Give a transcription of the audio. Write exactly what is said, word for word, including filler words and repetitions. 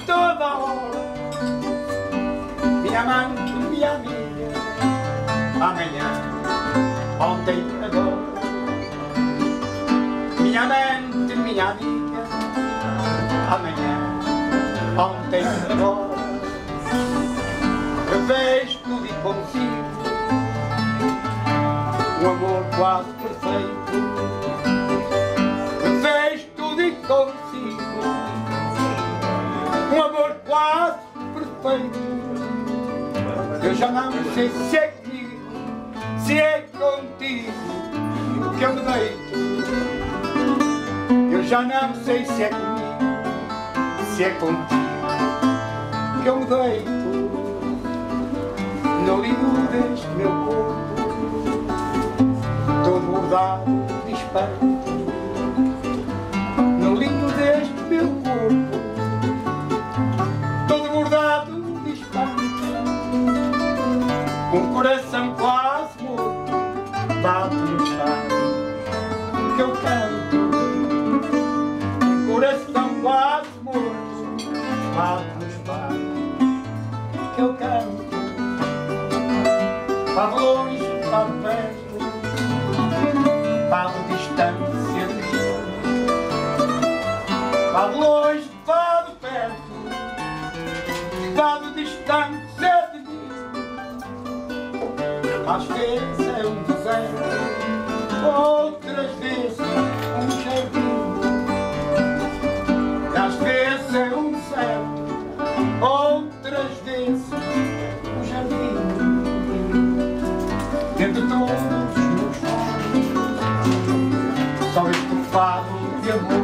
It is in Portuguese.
toda a hora. Minha amante, minha amiga, amanhã, ontem, agora. Minha amante, minha amiga, amanhã, ontem, agora. Revejo tudo e consigo um amor quase perfeito. Revejo tudo e consigo um amor quase perfeito. Eu já não sei se é comigo, se é contigo que eu me deito. Eu já não sei se é comigo, se é contigo que eu me deito. No lindo deste meu corpo, todo bordado de espanto. No lindo deste meu corpo, todo bordado de espanto. Com o coração quase morto, bate nos passos que eu canto. Com o coração quase morto, bate nos passos que eu canto. Vá de longe, vá de perto, vá de distância de mim. Vá de longe, vá de perto, vá de distância de mim. Às vezes é um deserto, outras vezes um jardim. Às vezes é um deserto, outras vezes um jardim. Entre todos os meus sonhos, só este fado de amor